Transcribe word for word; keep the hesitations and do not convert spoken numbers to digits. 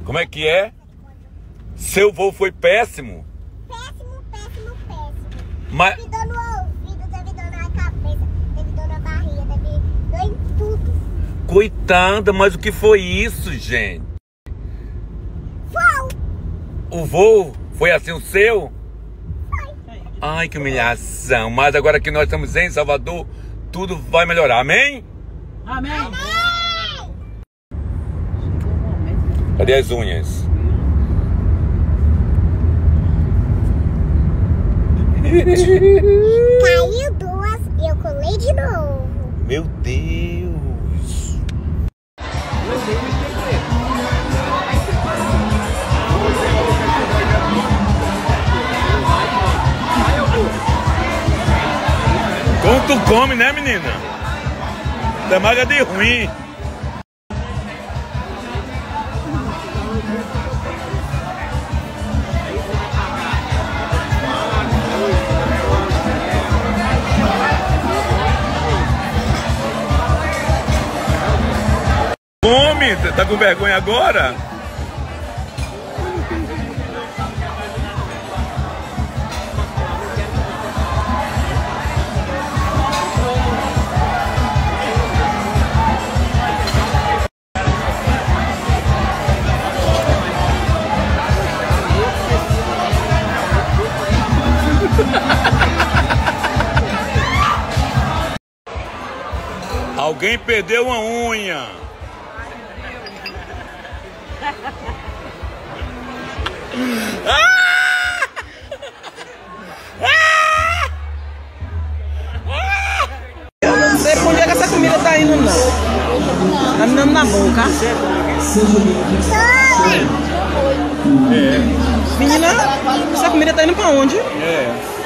Como é que é? Seu voo foi péssimo? Péssimo, péssimo, péssimo. Mas... Teve dor no ouvido, teve dor na cabeça, teve dor na barriga, teve dor em tudo. Coitada, mas o que foi isso, gente? Voo! O voo foi assim o seu? Foi. Ai, que humilhação. Mas agora que nós estamos em Salvador, tudo vai melhorar, amém? Amém. Amém! Cadê as unhas? Caiu duas e eu colei de novo. Meu Deus! Como tu come, né, menina? Tá magra de ruim. Come, tá com vergonha agora? Alguém perdeu uma unha. Eu não sei pra onde é que essa comida tá indo, não. Tá me dando na boca. É. Menina, essa comida tá indo pra onde? É.